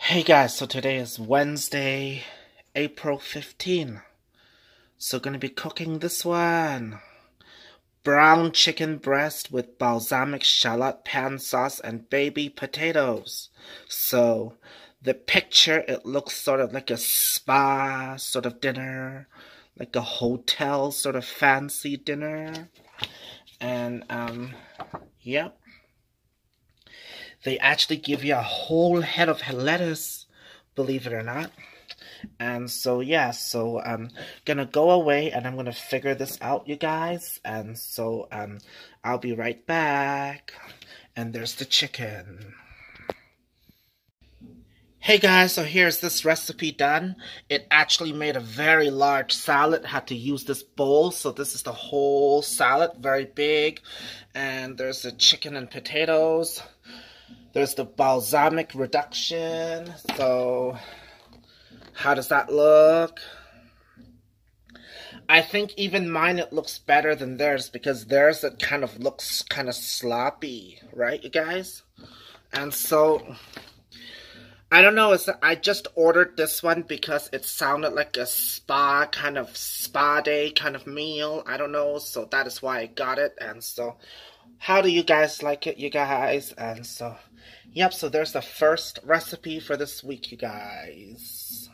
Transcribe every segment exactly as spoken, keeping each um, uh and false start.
Hey guys, so today is Wednesday, April fifteenth. So gonna be cooking this one. Brown chicken breast with balsamic shallot pan sauce and baby potatoes. So the picture, it looks sort of like a spa sort of dinner, like a hotel sort of fancy dinner. And um, yep. They actually give you a whole head of lettuce, believe it or not. And so, yeah, so I'm gonna go away and I'm gonna figure this out, you guys. And so, um, I'll be right back. And there's the chicken. Hey guys, so here's this recipe done. It actually made a very large salad. Had to use this bowl, so this is the whole salad, very big. And there's the chicken and potatoes. There's the balsamic reduction. So, how does that look? I think even mine, it looks better than theirs because theirs, it kind of looks kind of sloppy, right, you guys? And so, I don't know, it's, I just ordered this one because it sounded like a spa, kind of spa day kind of meal. I don't know, so that is why I got it. And so, how do you guys like it, you guys? And so, yep, so there's the first recipe for this week, you guys.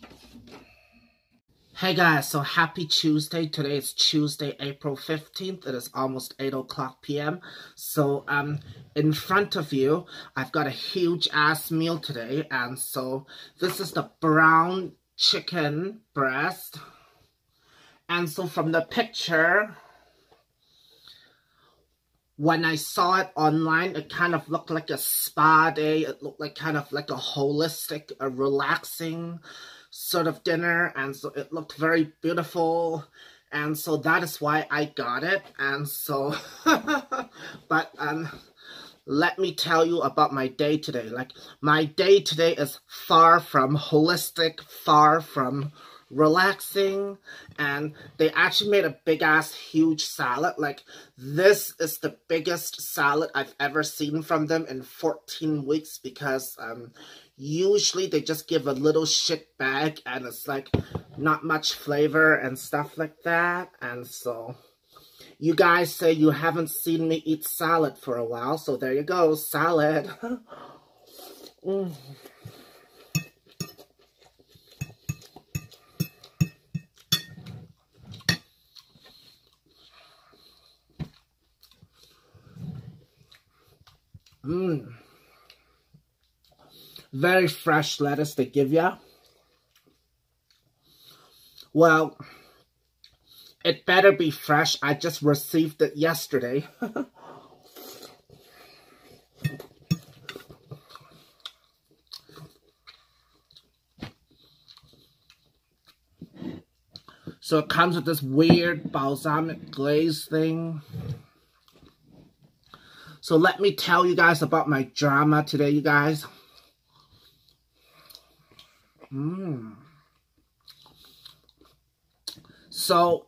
Hey guys, so happy Tuesday. Today is Tuesday, April fifteenth. It is almost eight o'clock p m So, um, in front of you, I've got a huge ass meal today. And so, this is the brown chicken breast. And so, from the picture, when I saw it online, it kind of looked like a spa day. It looked like kind of like a holistic, a relaxing sort of dinner. And so it looked very beautiful. And so that is why I got it. And so, but um, let me tell you about my day today. Like, my day today is far from holistic, far from relaxing, and they actually made a big ass huge salad. Like, this is the biggest salad I've ever seen from them in fourteen weeks because um usually they just give a little shit bag and it's like not much flavor and stuff like that. And so you guys say you haven't seen me eat salad for a while, so there you go, salad. mm. Mmm. Very fresh lettuce they give ya. Well, it better be fresh. I just received it yesterday. So it comes with this weird balsamic glaze thing. So let me tell you guys about my drama today, you guys. Mm. So,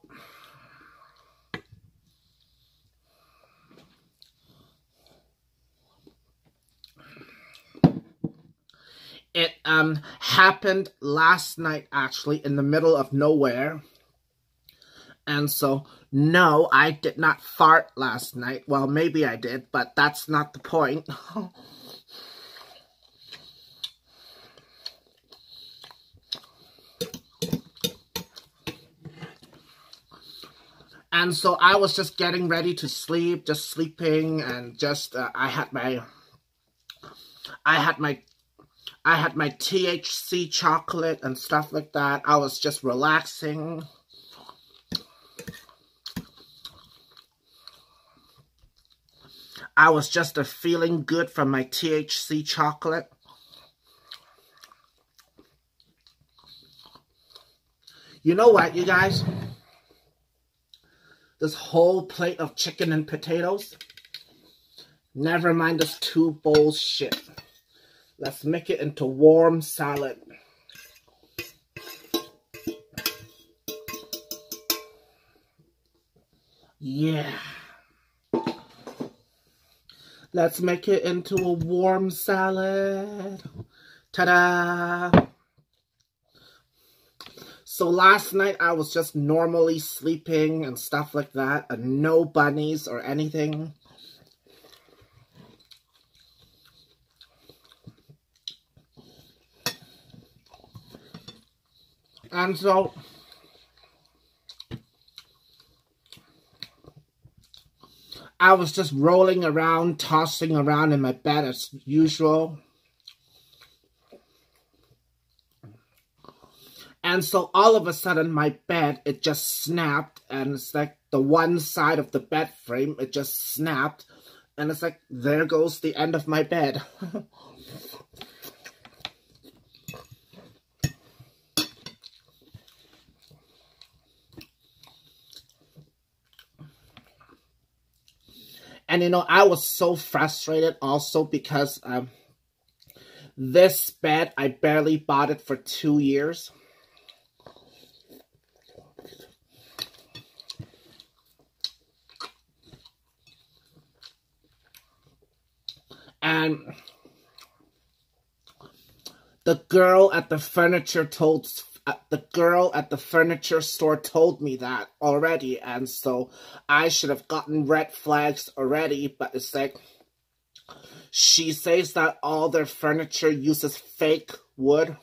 it um happened last night, actually, in the middle of nowhere. And so, no, I did not fart last night. Well, maybe I did, but that's not the point. And so I was just getting ready to sleep, just sleeping, and just uh, I had my, I had my, I had my T H C chocolate and stuff like that. I was just relaxing. I was just uh, feeling good from my T H C chocolate. You know what, you guys? This whole plate of chicken and potatoes. Never mind this two bowls shit. Let's make it into warm salad. Yeah. Let's make it into a warm salad. Ta-da! So last night I was just normally sleeping and stuff like that, and no bunnies or anything. And so I was just rolling around, tossing around in my bed as usual. And so all of a sudden my bed, it just snapped, and it's like the one side of the bed frame, it just snapped, and it's like, there goes the end of my bed. And you know, I was so frustrated also because um, this bed, I barely bought it for two years. And the girl at the furniture told uh, the girl at the furniture store told me that already, and so I should have gotten red flags already. But it's like, she says that all their furniture uses fake wood,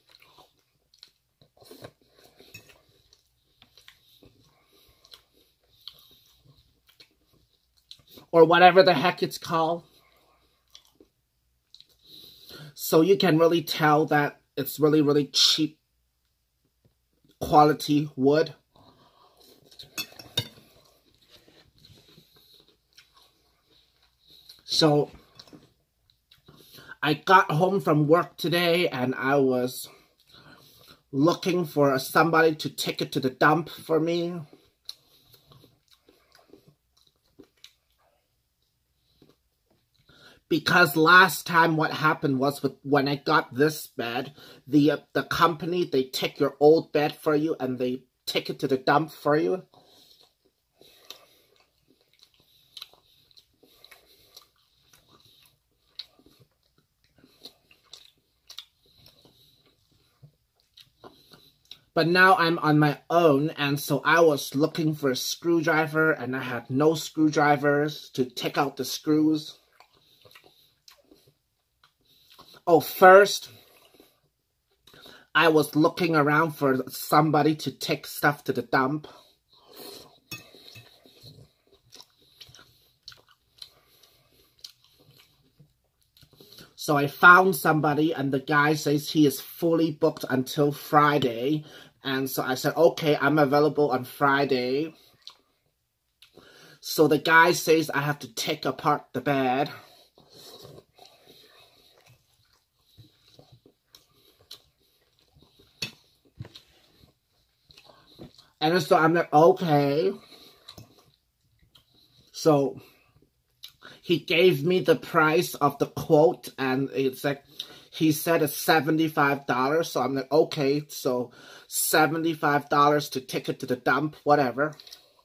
or whatever the heck it's called. So you can really tell that it's really, really cheap quality wood. So I got home from work today and I was looking for somebody to take it to the dump for me. Because last time what happened was with when I got this bed, the uh, the company, they take your old bed for you and they take it to the dump for you. But now I'm on my own, and so I was looking for a screwdriver and I had no screwdrivers to take out the screws. Oh, first, I was looking around for somebody to take stuff to the dump. So I found somebody, and the guy says he is fully booked until Friday. And so I said, okay, I'm available on Friday. So the guy says I have to take apart the bed. And so I'm like, okay. So he gave me the price of the quote, and it's like, he said it's seventy-five dollars. So I'm like, okay, so seventy-five dollars to take it to the dump, whatever.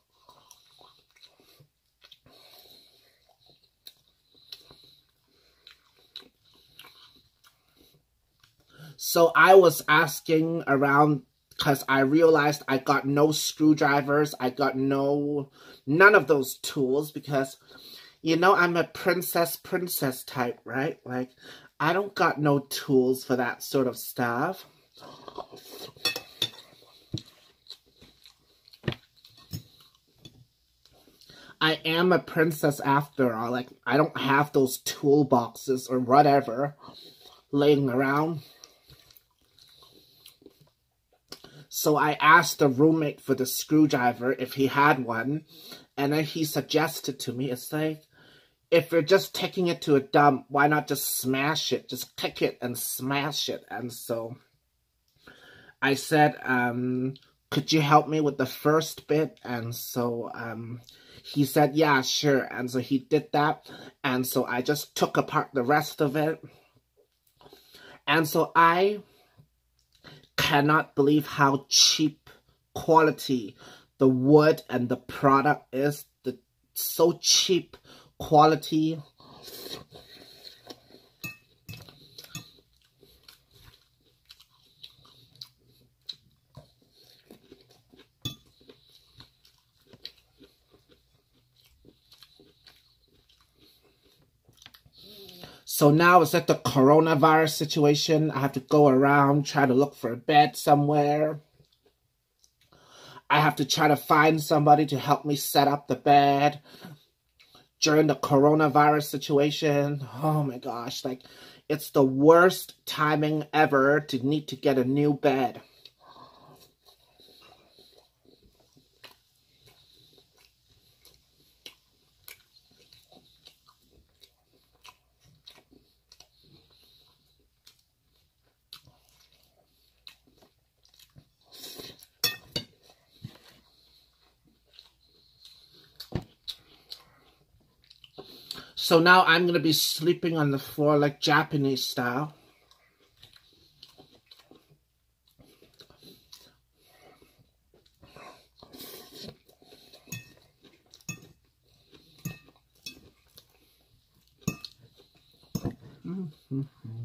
So I was asking around, because I realized I got no screwdrivers, I got no, none of those tools, because, you know, I'm a princess, princess type, right? Like, I don't got no tools for that sort of stuff. I am a princess after all. Like, I don't have those toolboxes or whatever laying around. So I asked the roommate for the screwdriver if he had one, and then he suggested to me, it's like, if you're just taking it to a dump, why not just smash it? Just kick it and smash it. And so I said, um, could you help me with the first bit? And so um, he said, yeah, sure. And so he did that. And so I just took apart the rest of it. And so I cannot believe how cheap quality the wood and the product is. The so cheap quality. So now it's like the coronavirus situation. I have to go around, try to look for a bed somewhere. I have to try to find somebody to help me set up the bed during the coronavirus situation. Oh my gosh, like, it's the worst timing ever to need to get a new bed. So now I'm going to be sleeping on the floor like Japanese style. Mm-hmm.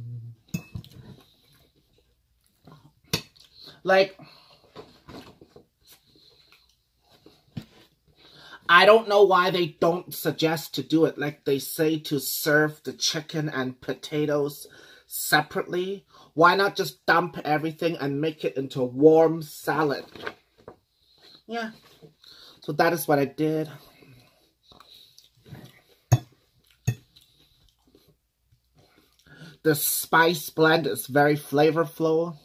Like, I don't know why they don't suggest to do it. Like, they say to serve the chicken and potatoes separately. Why not just dump everything and make it into a warm salad? Yeah. So that is what I did. The spice blend is very flavorful.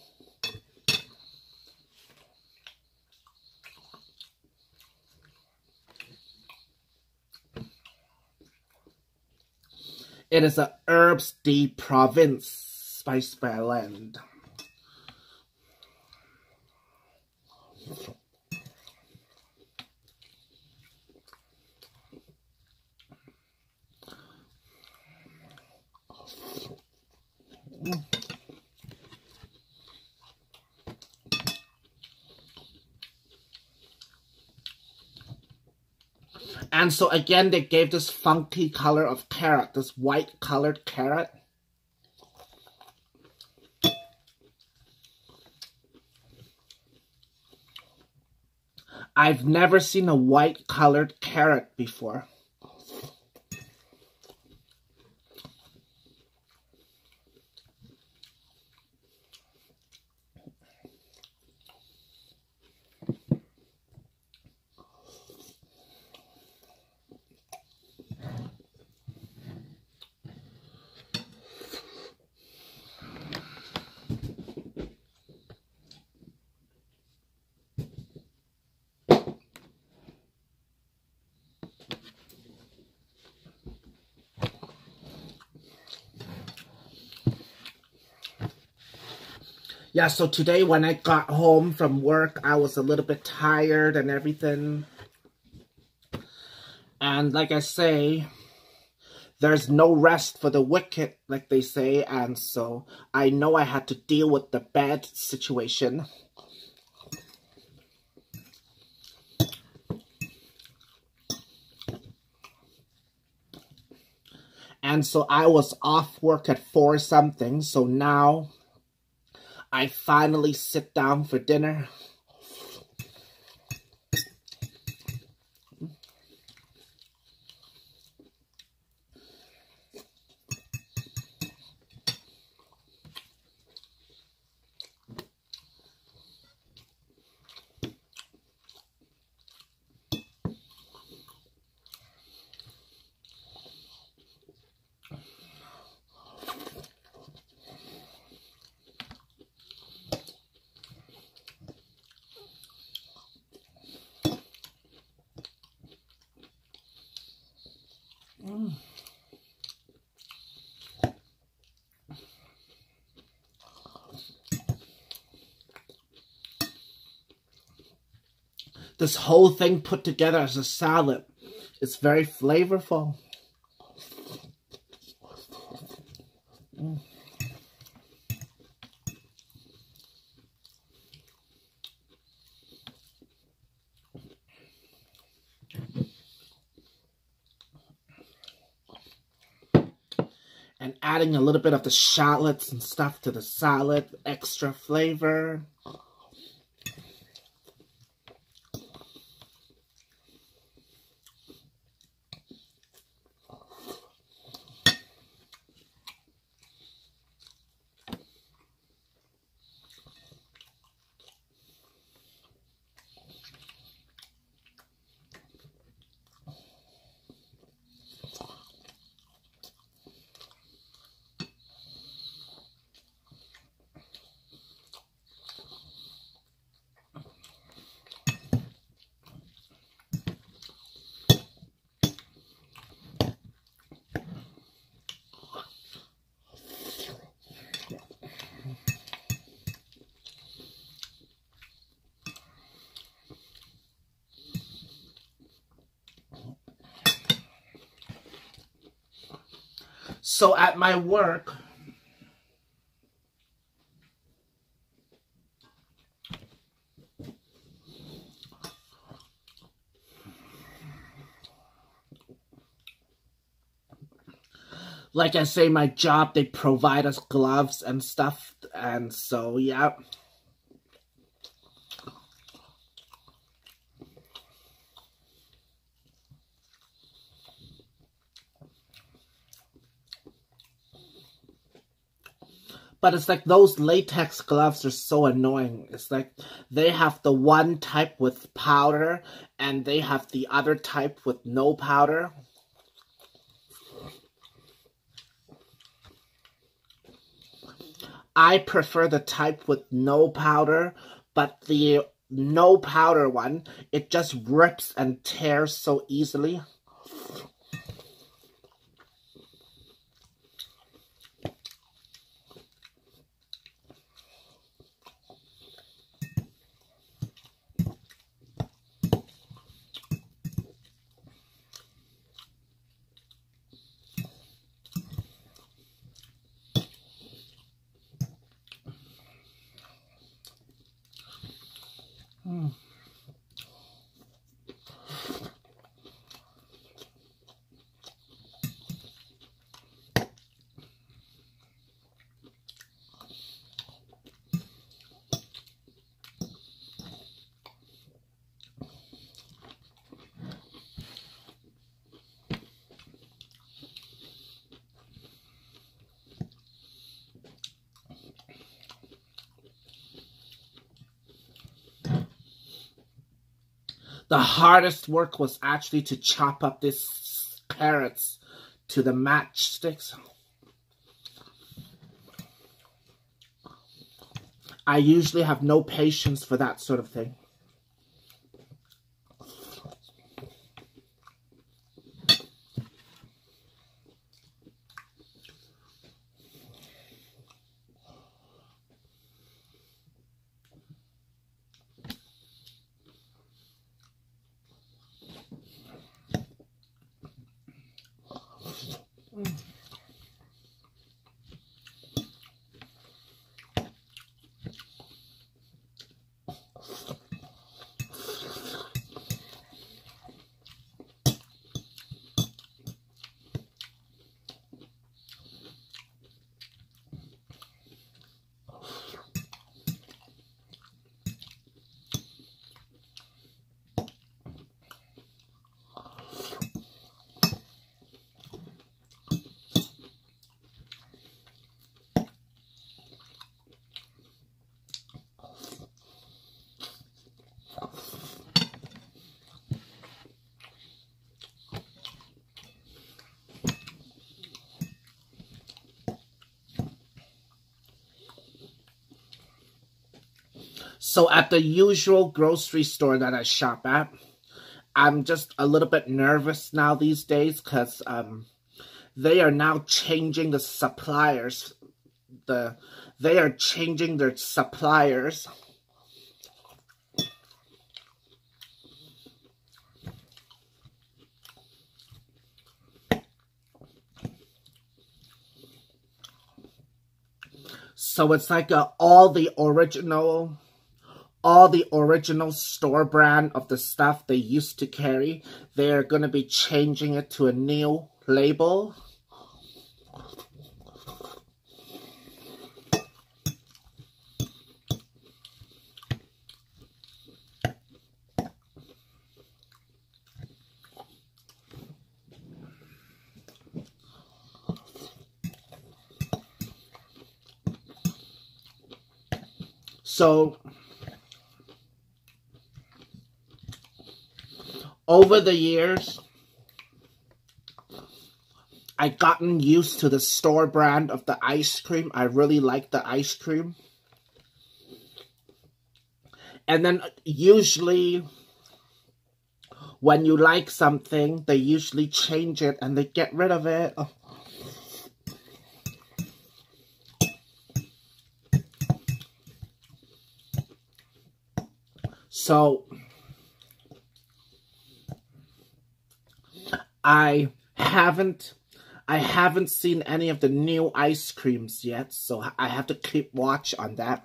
It is a Herbs de Provence spice blend. Mm. And so again, they gave this funky color of carrot, this white colored carrot. I've never seen a white colored carrot before. Yeah, so today when I got home from work, I was a little bit tired and everything. And like I say, there's no rest for the wicked, like they say. And so I know I had to deal with the bed situation. And so I was off work at four something, so now I finally sit down for dinner. Mm. This whole thing put together as a salad. It's very flavorful. Mm. And adding a little bit of the shallots and stuff to the salad, extra flavor. So at my work, like I say, my job, they provide us gloves and stuff. And so, yeah. But it's like those latex gloves are so annoying. It's like they have the one type with powder and they have the other type with no powder. I prefer the type with no powder, but the no powder one, it just rips and tears so easily. Mm. The hardest work was actually to chop up these carrots to the matchsticks. I usually have no patience for that sort of thing. So at the usual grocery store that I shop at, I'm just a little bit nervous now these days because um, they are now changing the suppliers. The they are changing their suppliers. So it's like a, all the original... all the original store brand of the stuff they used to carry, they're going to be changing it to a new label. So over the years, I've gotten used to the store brand of the ice cream. I really like the ice cream. And then usually, when you like something, they usually change it and they get rid of it. Oh. So I haven't I haven't seen any of the new ice creams yet, so I have to keep watch on that.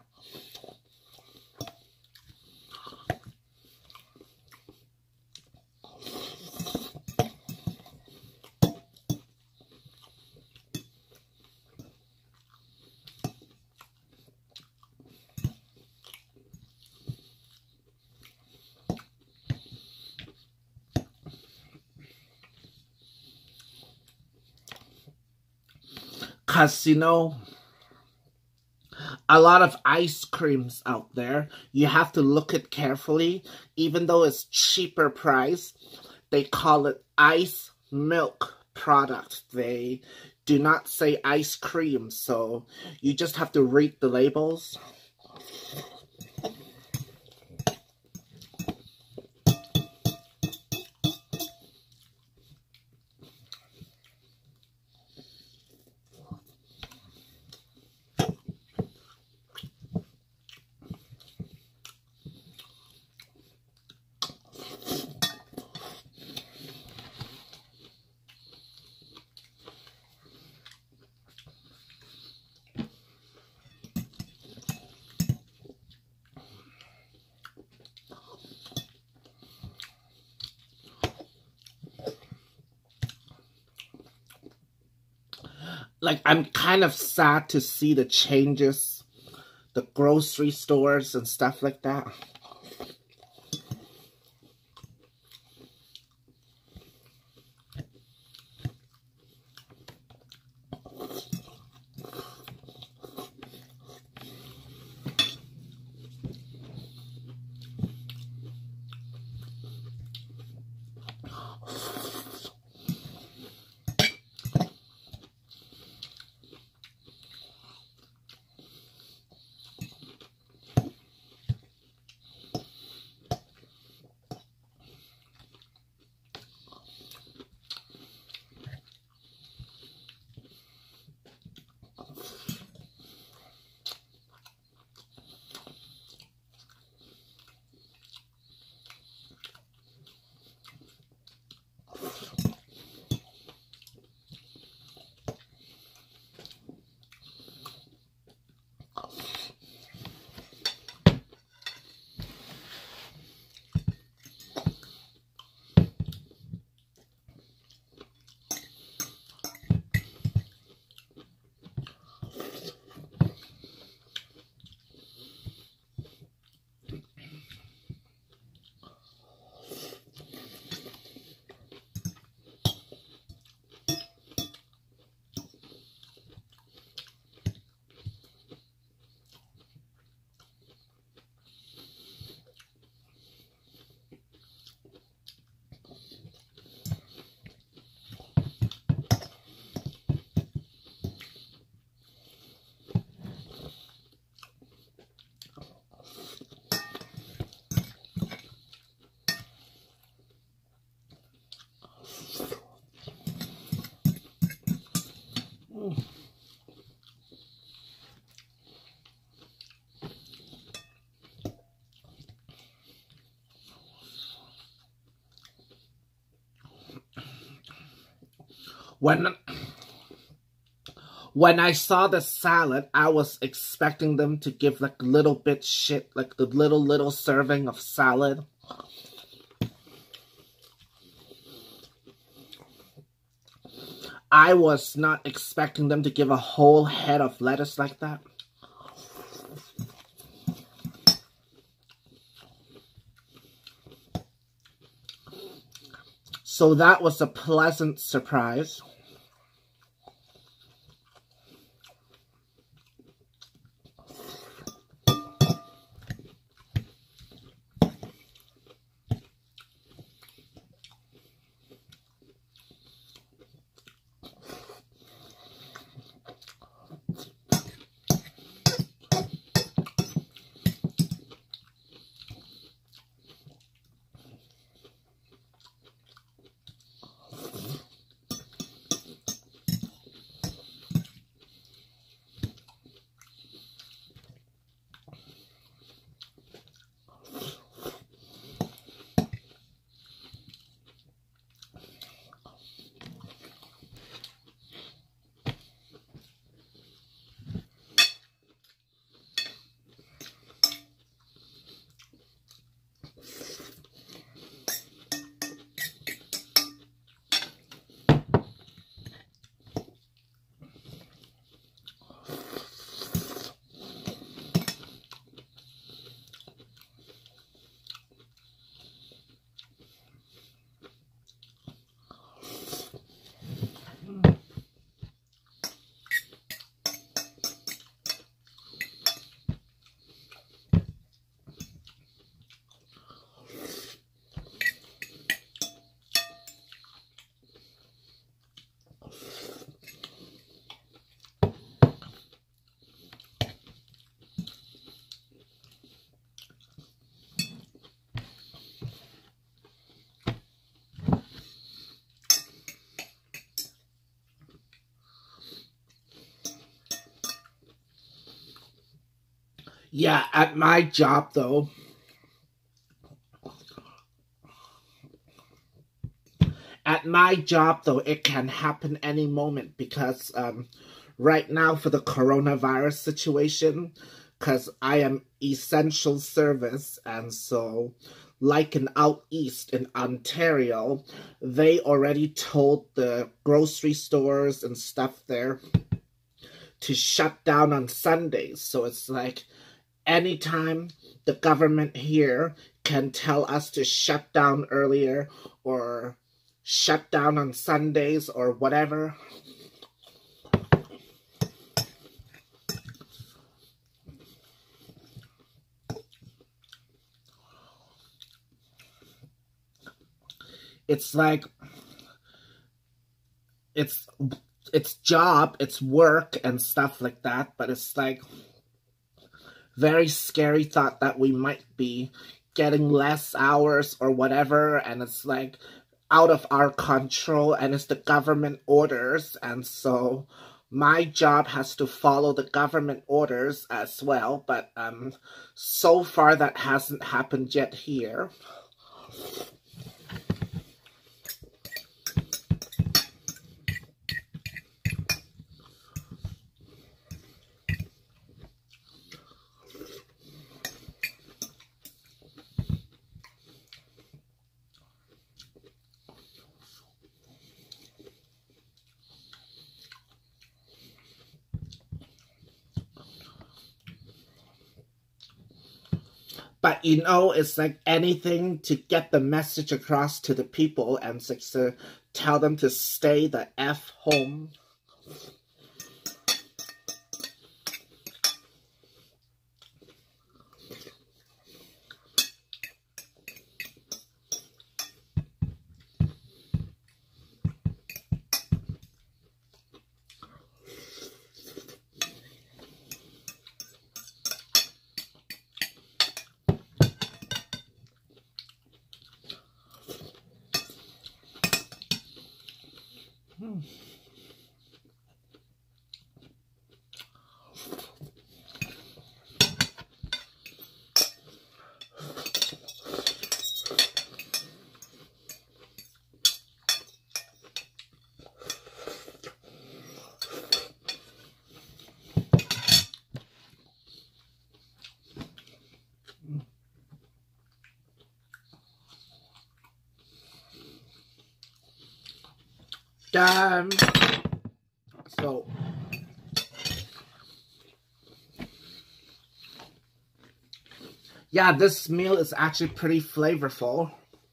Because, you know, a lot of ice creams out there, you have to look it carefully. Even though it's cheaper price, they call it ice milk product. They do not say ice cream, so you just have to read the labels. Like, I'm kind of sad to see the changes, the grocery stores and stuff like that. When, when I saw the salad, I was expecting them to give like little bit shit, like the little, little serving of salad. I was not expecting them to give a whole head of lettuce like that. So that was a pleasant surprise. Yeah, at my job though, at my job though, it can happen any moment because um, right now for the coronavirus situation, because I am essential service, and so like in out east in Ontario, they already told the grocery stores and stuff there to shut down on Sundays. So it's like anytime the government here can tell us to shut down earlier or shut down on Sundays or whatever. It's like it's it's job, it's work and stuff like that, but it's like very scary thought that we might be getting less hours or whatever, and it's like out of our control, and it's the government orders, and so my job has to follow the government orders as well, but um so far that hasn't happened yet here. But, you know, it's like anything to get the message across to the people and to tell them to stay the F home. Hmm. Um, so, yeah, this meal is actually pretty flavorful.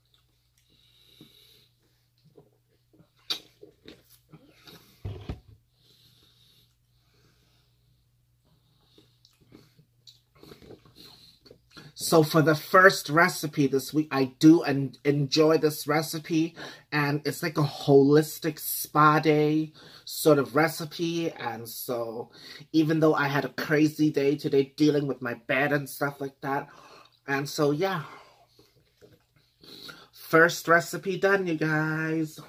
So for the first recipe this week, I do en enjoy this recipe, and it's like a holistic spa day sort of recipe, and so even though I had a crazy day today dealing with my bed and stuff like that, and so yeah, first recipe done, you guys.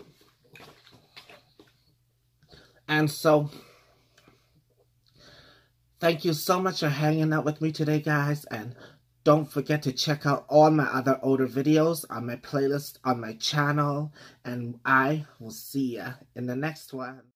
And so thank you so much for hanging out with me today, guys, and don't forget to check out all my other older videos on my playlist on my channel, and I will see ya in the next one.